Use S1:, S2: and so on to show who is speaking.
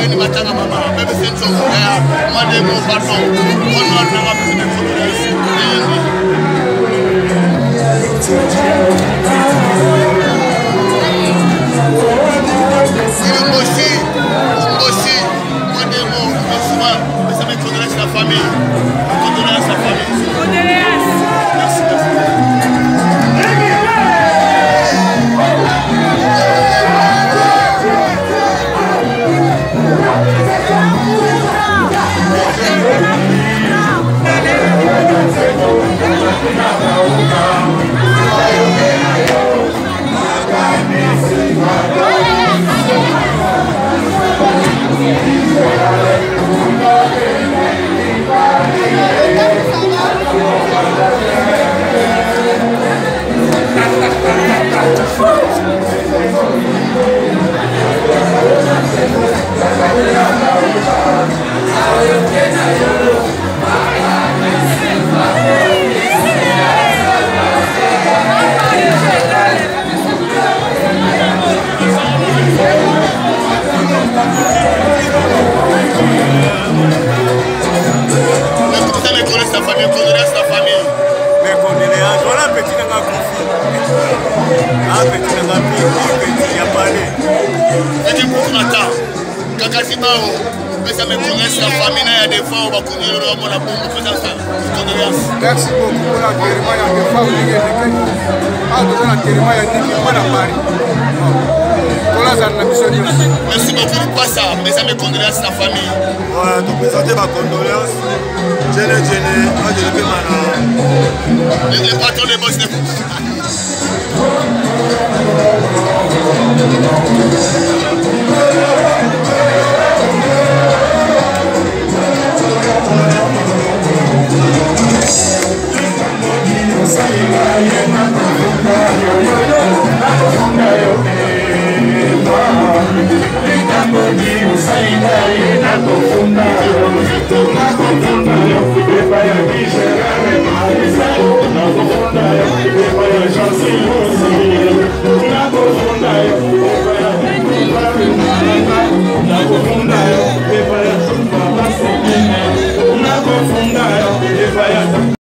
S1: ni matanga mama bébé senso moi de mon pardon on doit avoir besoin de condoléances Mboshi moi de mon soir ça me condoléances la famille condoléances la famille condoléances merci
S2: Merci beaucoup pour la guérison de femmes qui
S1: merci beaucoup pour ça, mes amis condoléances la famille.
S3: Voilà, donc présenter ma condoléance.
S1: Les patrons des boss de vous.